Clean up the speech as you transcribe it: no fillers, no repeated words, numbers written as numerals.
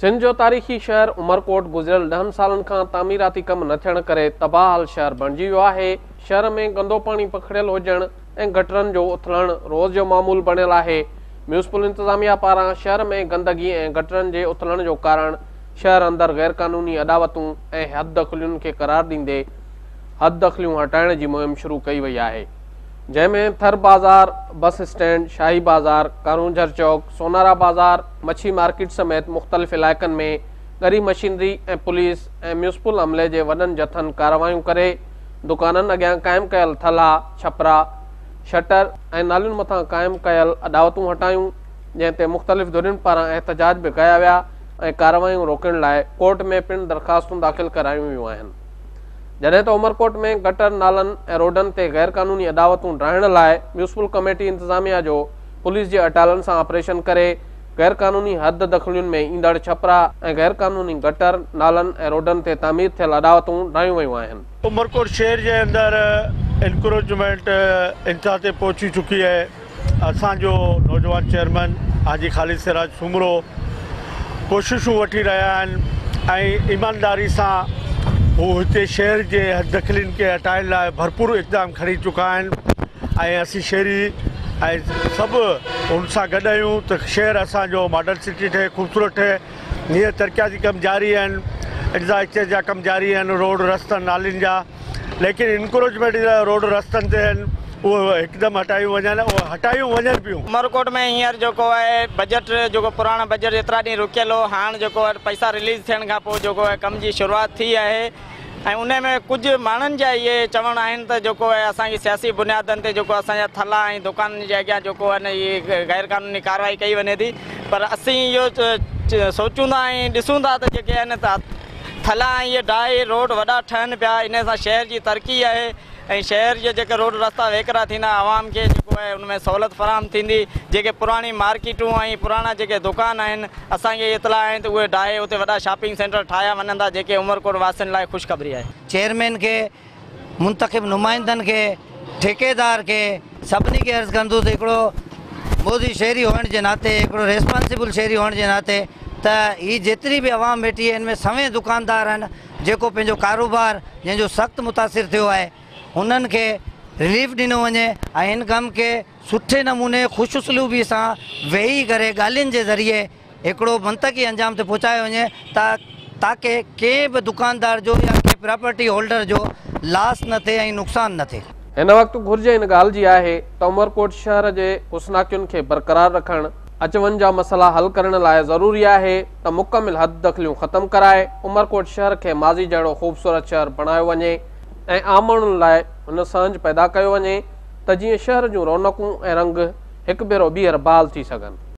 सिंध जो तारीख़ी शहर उमरकोट गुज़िरियल 10 सालनि खां तामीराती कम न थियण करे तबाहल शहर बणिजी वियो आहे। शहर में गंदो पाणी पखड़ियल हुजण ऐं गटरनि जो उथलण रोज़ जो मामूल बणियल आहे। म्यूनिसिपल इंतज़ामिया पारां शहर में गंदगी ऐं गटरनि जे उथलण जो कारण शहर अंदरि गैर क़ानूनी अदावतूं ऐं हद दख़लियुनि खे क़रार ॾींदे हद दख़लियूं हटाइण जी मुहिम शुरू कई वई आहे, जंहिंमें थर बाज़ार, बस स्टैंड, शाही बाज़ार, कारूंझर चौक, सोनारा बाज़ार, मच्छी मार्केट समेत मुख़्तलिफ़ इलाइक़नि में ॻरी मशीनरी ऐं पुलिस ऐं म्यूनिसिपल अमले जे वॾनि जथनि कार्रवायूं करे दुकाननि अॻियां क़ाइमु कयल थल्हा, छपरा, शटर ऐं नालियुनि मथां क़ाइमु कयल अदावतूं हटायूं, जंहिं ते मुख़्तलिफ़ धुरियुनि पारां एहतजाज बि कया विया ऐं कार्रवायूं रोकण लाइ कोर्ट में पिणु दरख़्वास्तूं दाख़िल करायूं वियूं आहिनि। जॾहिं त उमरकोट में गटर, नालनि ऐं रोडनि ते गैर क़ानूनी अदावतूं ड्राइण लाइ म्यूनिसिपल कमेटी इंतज़ामिया जो पुलिस जे अटालनि सां ऑपरेशन करे गैर क़ानूनी हद दख़लियुनि में ईंदड़ छपरा ऐं गैर क़ानूनी गटर, नालनि ऐं रोडनि ते तामीर थियल अदावतूं ड्रायूं वयूं आहिनि। उमरकोट शहर जे अंदरि इंक्रोचमेंट इंतिहा ते पहुची चुकी है। असांजो नौजवान चेयरमैन हाजी ख़ालिद सिराज सुमरो कोशिशूं वठी रहिया आहिनि ऐं ईमानदारी सां हू हिते शहर जे हद दख़लियुनि खे हटाइण लाइ भरपूर इक़दाम खणी चुका आहिनि ऐं असीं शहरी ऐं सभु हुन सां गॾु आहियूं त शहर असांजो मॉडल सिटी ठहे, ख़ूबसूरत ठहे। हीअं तरक़ियाती कम जारी आहिनि, इंफ्रास्ट्रक्चर जा कम जारी आहिनि, रोड रस्तनि नालियुनि जा, लेकिन इंक्रोचमेंट जा रोड रस्तनि ते आहिनि उहो हिकदमि हटायूं वञनि पियूं। उमरकोट में हींअर जेको आहे बजट जेको पुराणो बजट एतिरा ॾींहं रुकियल हो, हाणे जेको आहे पैसा रिलीज़ थियण खां पोइ जेको आहे कम जी शुरूआति थी आहे ऐं उन में कुझु माण्हुनि जा इहे चवण आहिनि त जेको आहे असांजी सियासी बुनियादनि ते जेको असांजा थल्हा ऐं दुकाननि जे अॻियां जेको आहे न इहे गैर क़ानूनी कार्रवाई कई वञे थी, पर असीं इहो सोचूं था ऐं ॾिसूं था त जेके आहिनि त थल्हा ऐं इहे डाए रोड वॾा ठहनि पिया, इन सां शहर जी तरक़ी आहे ऐं शहर जे जेके रोड रस्ता वेकरा थींदा आवाम खे जेको आहे उनमें सहूलियत फराहम थींदी। जेके पुराणी मार्केटूं ऐं पुराणा जेके दुकान आहिनि असांखे इतला आहिनि त उहे ढाहे उते वॾा शॉपिंग सेंटर ठाहिया वञनि था, जेके उमरकोट वासियुनि लाइ ख़ुशख़बरी आहे। चेयरमैन खे, मुंतखिब नुमाइंदनि खे, ठेकेदार खे सभिनी खे अर्ज़ु कंदो त हिकिड़ो मोदी शहरी हुअण जे नाते, हिकिड़ो रेस्पॉन्सिबल शहरी हुअण जे नाते त हीअ जेतिरी बि आवाम वेठी आहे हिन में सवें दुकानदार आहिनि जेको पंहिंजो कारोबार जंहिंजो सख़्तु मुतासिर थियो आहे उन्हनि खे रिलीफ ॾिनो वञे ऐं हिन कम खे सुठे नमूने ख़ुशि उसलूबी सां वेही करे ॻाल्हियुनि जे ज़रिए हिकिड़ो मंतकी अंजाम ते पहुचायो वञे ताकी कंहिं बि दुकानदार जो या कंहिं प्रॉपर्टी होल्डर जो लॉस न थिए ऐं नुक़सानु न थिए। हिन वक़्तु घुर्ज इन ॻाल्हि जी आहे त उमरकोट शहर जे हुस्नाकियुनि खे बरक़रार रखणु, अच वञ जा मसइला हल करण लाइ ज़रूरी आहे त मुकमिल हद दख़लियूं ख़तमु कराए उमरकोट शहर खे माज़ी जहिड़ो ख़ूबसूरत शहर बणायो वञे ऐं आम माण्हुनि लाइ हुन सांझ पैदा कयो वञे त जीअं शहर जूं रौनकूं ऐं रंग हिकु भेरो ॿीहर बहाल थी सघनि।